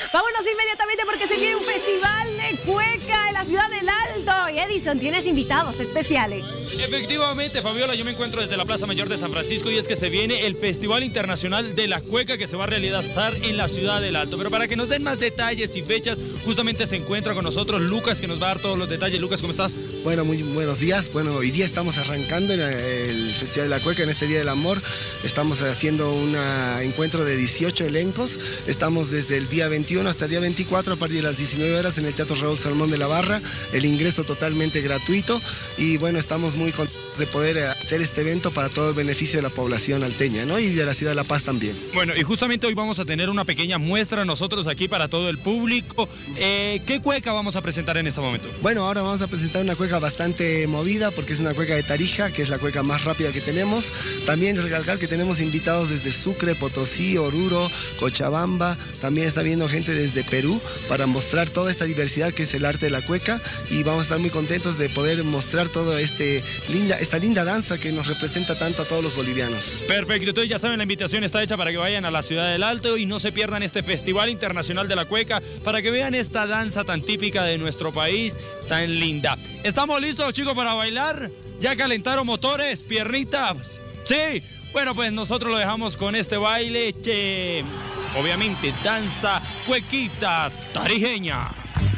Vámonos inmediatamente porque se viene un festival de cueca en la ciudad del Alto. Y Edison, tienes invitados especiales. Efectivamente, Fabiola, yo me encuentro desde la Plaza Mayor de San Francisco y es que se viene el Festival Internacional de la Cueca que se va a realizar en la ciudad del Alto. Pero para que nos den más detalles y fechas, justamente se encuentra con nosotros Lucas, que nos va a dar todos los detalles. Lucas, ¿cómo estás? Bueno, muy buenos días. Bueno, hoy día estamos arrancando el Festival de la Cueca en este Día del Amor. Estamos haciendo un encuentro de 18 elencos. Estamos desde el día 21 hasta el día 24 a partir de las 19 horas en el Teatro Raúl Salmón de la Barra. El ingreso totalmente gratuito y bueno, estamos muy contentos de poder hacer este evento para todo el beneficio de la población alteña, ¿no? Y de la ciudad de La Paz también. Bueno, y justamente hoy vamos a tener una pequeña muestra nosotros aquí para todo el público. ¿Qué cueca vamos a presentar en este momento? Bueno, ahora vamos a presentar una cueca bastante movida porque es una cueca de Tarija, que es la cueca más rápida que tenemos. También recalcar que tenemos invitados desde Sucre, Potosí, Oruro, Cochabamba. También está viendo gente desde Perú para mostrar toda esta diversidad que es el arte de la cueca y vamos a estar muy contentos de poder mostrar toda esta linda danza que nos representa tanto a todos los bolivianos. Perfecto, entonces ya saben, la invitación está hecha para que vayan a la ciudad del Alto y no se pierdan este Festival Internacional de la Cueca para que vean esta danza tan típica de nuestro país, tan linda. ¿Estamos listos, chicos, para bailar? ¿Ya calentaron motores, piernitas? ¿Sí? Bueno, pues nosotros lo dejamos con este baile que obviamente danza cuequita tarijeña.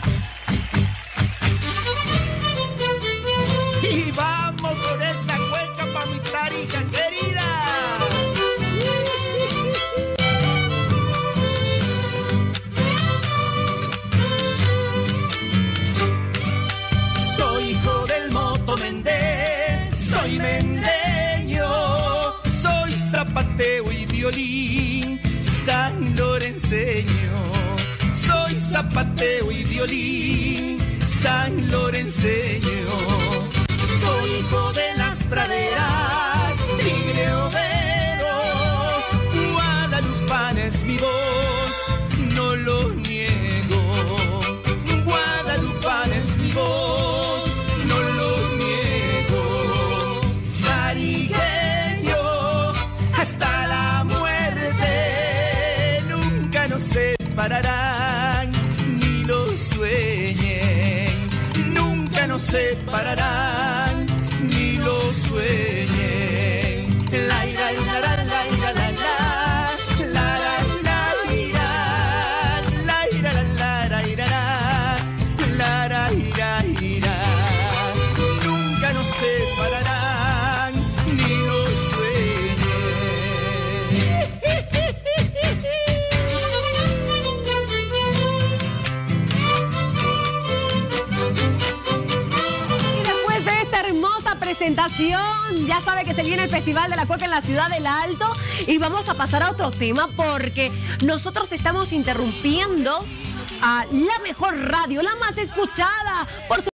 Y vamos con esa cueca pa' mi Tarija querida. Soy hijo del Moto Méndez, soy mendeño, soy zapateo y violín, san lorenceño. Soy zapateo y violín, san lorenceño. Soy hijo de las praderas, tigre overo, guadalupana es mi voz, no lo niego. Guadalupana es mi voz, no lo niego. Tarijeño hasta la muerte, nunca nos separarán, ni lo sueñen, nunca nos separarán, ni lo sueñen. La ira, la ira, la ira, la ira, la ira, la ira, la ira, la ira, ira. Nunca nos separarán, ni lo sueñen. Presentación, ya sabe que se viene el Festival de la Cueca en la ciudad del Alto y vamos a pasar a otro tema porque nosotros estamos interrumpiendo a la mejor radio, la más escuchada por su